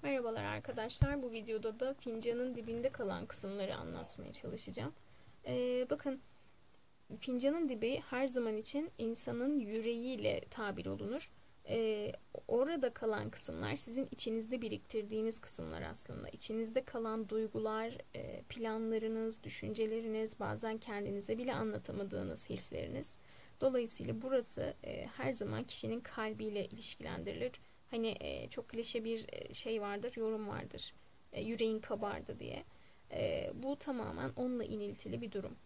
Merhabalar arkadaşlar. Bu videoda da fincanın dibinde kalan kısımları anlatmaya çalışacağım. Bakın, fincanın dibi her zaman için insanın yüreğiyle tabir olunur. Orada kalan kısımlar sizin içinizde biriktirdiğiniz kısımlar aslında. İçinizde kalan duygular, planlarınız, düşünceleriniz, bazen kendinize bile anlatamadığınız hisleriniz. Dolayısıyla burası her zaman kişinin kalbiyle ilişkilendirilir. Hani çok klişe bir şey vardır, yorum vardır. Yüreğin kabardı diye. Bu tamamen onunla iniltili bir durum.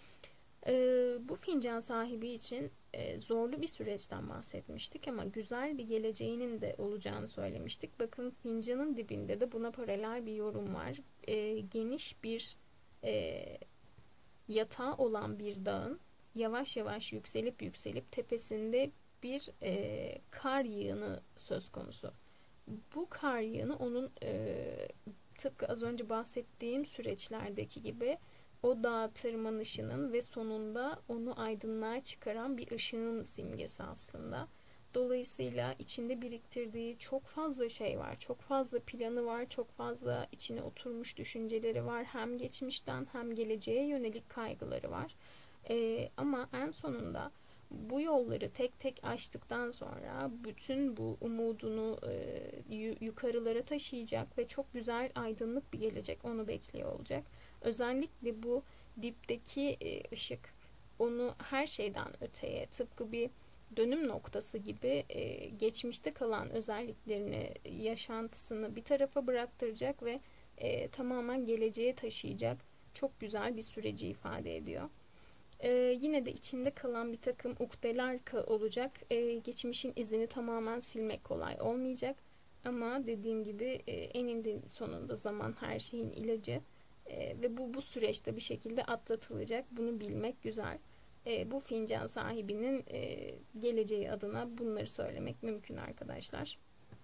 Bu fincan sahibi için zorlu bir süreçten bahsetmiştik ama güzel bir geleceğinin de olacağını söylemiştik. Bakın, fincanın dibinde de buna paralel bir yorum var. Geniş bir e, yatağı olan bir dağın yavaş yavaş yükselip tepesinde bir kar yığını söz konusu. Bu kar yığını onun tıpkı az önce bahsettiğim süreçlerdeki gibi o dağa tırmanışının ve sonunda onu aydınlığa çıkaran bir ışığın simgesi aslında. Dolayısıyla içinde biriktirdiği çok fazla şey var, çok fazla planı var, çok fazla içine oturmuş düşünceleri var. Hem geçmişten hem geleceğe yönelik kaygıları var. Ama en sonunda bu yolları tek tek aştıktan sonra bütün bu umudunu yukarılara taşıyacak ve çok güzel aydınlık bir gelecek onu bekliyor olacak. Özellikle bu dipteki ışık onu her şeyden öteye, tıpkı bir dönüm noktası gibi geçmişte kalan özelliklerini, yaşantısını bir tarafa bıraktıracak ve tamamen geleceğe taşıyacak çok güzel bir süreci ifade ediyor. Yine de içinde kalan bir takım ukdeler olacak. Geçmişin izini tamamen silmek kolay olmayacak. Ama dediğim gibi eninde sonunda zaman her şeyin ilacı. Ve bu süreçte bir şekilde atlatılacak. Bunu bilmek güzel. Bu fincan sahibinin geleceği adına bunları söylemek mümkün arkadaşlar.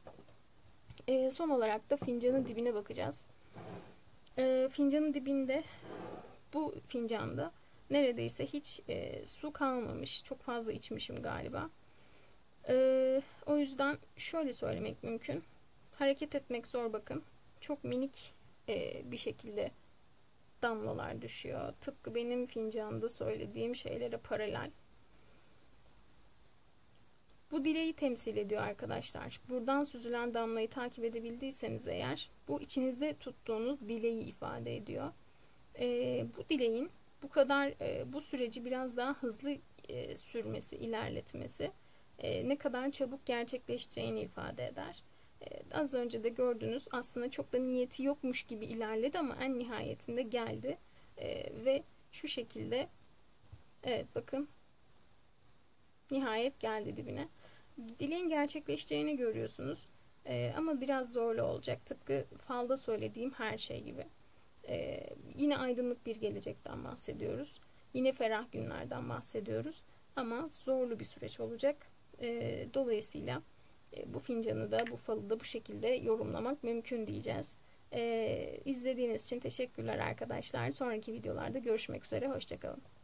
Son olarak da fincanın dibine bakacağız. Fincanın dibinde, bu fincanda neredeyse hiç su kalmamış. Çok fazla içmişim galiba. O yüzden şöyle söylemek mümkün. Hareket etmek zor, bakın. Çok minik bir şekilde damlalar düşüyor. Tıpkı benim fincanda söylediğim şeylere paralel. Bu dileği temsil ediyor arkadaşlar. Buradan süzülen damlayı takip edebildiyseniz eğer, bu içinizde tuttuğunuz dileği ifade ediyor. Bu dileğin bu kadar bu süreci biraz daha hızlı sürmesi, ilerletmesi ne kadar çabuk gerçekleşeceğini ifade eder. Az önce de gördünüz, aslında çok da niyeti yokmuş gibi ilerledi ama en nihayetinde geldi. Ve şu şekilde, evet bakın, nihayet geldi dibine. Dileğin gerçekleşeceğini görüyorsunuz. Ama biraz zorlu olacak. Tıpkı falda söylediğim her şey gibi. Yine aydınlık bir gelecekten bahsediyoruz. Yine ferah günlerden bahsediyoruz. Ama zorlu bir süreç olacak. Dolayısıyla bu fincanı da, bu falı da bu şekilde yorumlamak mümkün diyeceğiz. İzlediğiniz için teşekkürler arkadaşlar. Sonraki videolarda görüşmek üzere. Hoşçakalın.